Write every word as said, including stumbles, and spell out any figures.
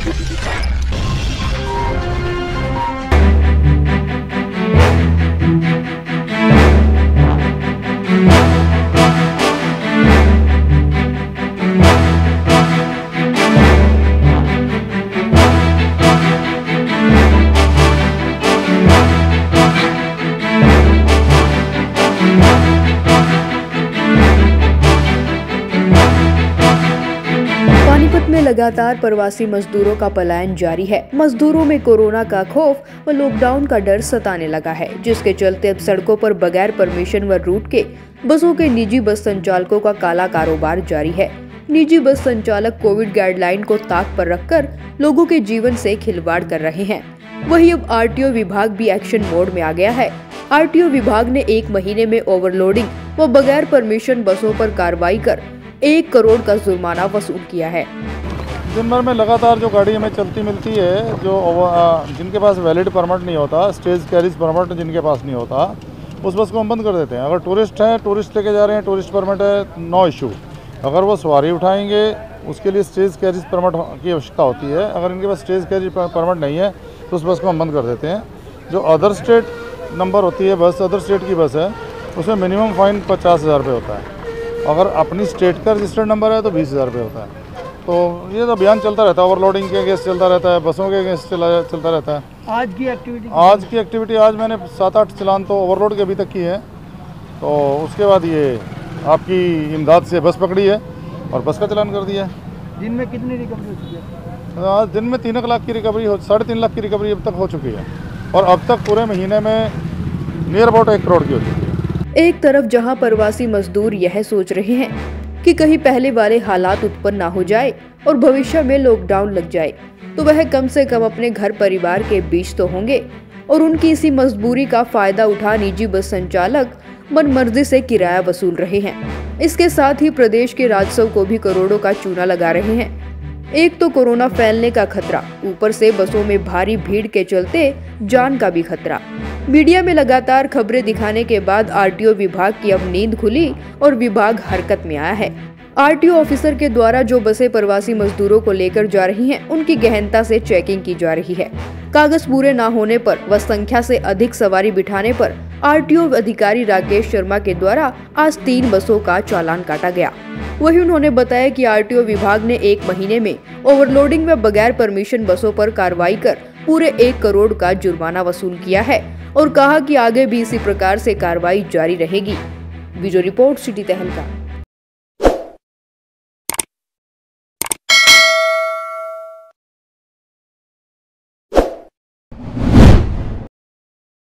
पानीपत में लगातार प्रवासी मजदूरों का पलायन जारी है। मजदूरों में कोरोना का खौफ व लॉकडाउन का डर सताने लगा है, जिसके चलते अब सड़कों पर बगैर परमिशन व रूट के बसों के निजी बस संचालकों का काला कारोबार जारी है। निजी बस संचालक कोविड गाइडलाइन को ताक पर रखकर लोगों के जीवन से खिलवाड़ कर रहे हैं। वहीं अब आरटीओ विभाग भी एक्शन मोड में आ गया है। आरटीओ विभाग ने एक महीने में ओवरलोडिंग व बगैर परमिशन बसों पर कार्रवाई कर एक करोड़ का जुर्माना वसूल किया है। दिन भर में लगातार जो गाड़ी हमें चलती मिलती है, जो जिनके पास वैलिड परमिट नहीं होता, स्टेज कैरिज परमिट जिनके पास नहीं होता, उस बस को हम बंद कर देते हैं। अगर टूरिस्ट हैं, टूरिस्ट लेके जा रहे हैं, टूरिस्ट परमिट है, नो इशू। अगर वो सवारी उठाएंगे, उसके लिए स्टेज कैरिज परमिट की आवश्यकता होती है। अगर इनके पास स्टेज कैरिज परमिट नहीं है तो उस बस को हम बंद कर देते हैं। जो अदर स्टेट नंबर होती है बस, अदर स्टेट की बस है, उसमें मिनिमम फाइन पचास हज़ार रुपये होता है। अगर अपनी स्टेट का रजिस्टर्ड नंबर है तो बीस हज़ार रुपये होता है। तो ये तो अभियान चलता रहता है, ओवरलोडिंग के अगेंस्ट चलता रहता है, बसों के अगेंस्ट चला चलता रहता है। आज की एक्टिविटी आज की एक्टिविटी आज मैंने सात आठ चलान तो ओवरलोड के अभी तक की है। तो उसके बाद ये आपकी इमदाद से बस पकड़ी है और बस का चलान कर दिया है। दिन में कितनी रिकवरी हो चुकी है? आज दिन में तीन लाख की रिकवरी हो साढ़े तीन लाख की रिकवरी अब तक हो चुकी है और अब तक पूरे महीने में नियर अबाउट एक करोड़ की हो चुकी है। एक तरफ जहां प्रवासी मजदूर यह सोच रहे हैं कि कहीं पहले वाले हालात उत्पन्न ना हो जाए और भविष्य में लॉकडाउन लग जाए, तो वह कम से कम अपने घर परिवार के बीच तो होंगे, और उनकी इसी मजबूरी का फायदा उठा निजी बस संचालक मनमर्जी से किराया वसूल रहे हैं। इसके साथ ही प्रदेश के राजस्व को भी करोड़ों का चूना लगा रहे हैं। एक तो कोरोना फैलने का खतरा, ऊपर से बसों में भारी भीड़ के चलते जान का भी खतरा। मीडिया में लगातार खबरें दिखाने के बाद आरटीओ विभाग की अब नींद खुली और विभाग हरकत में आया है। आरटीओ ऑफिसर के द्वारा जो बसें प्रवासी मजदूरों को लेकर जा रही हैं, उनकी गहनता से चेकिंग की जा रही है। कागज पूरे न होने पर व संख्या से अधिक सवारी बिठाने पर आरटीओ अधिकारी राकेश शर्मा के द्वारा आज तीन बसों का चालान काटा गया। वहीं उन्होंने बताया कि आरटीओ विभाग ने एक महीने में ओवरलोडिंग व बगैर परमिशन बसों पर कार्रवाई कर पूरे एक करोड़ का जुर्माना वसूल किया है और कहा कि आगे भी इसी प्रकार से कार्रवाई जारी रहेगी। वीडियो रिपोर्ट सिटी तहलका।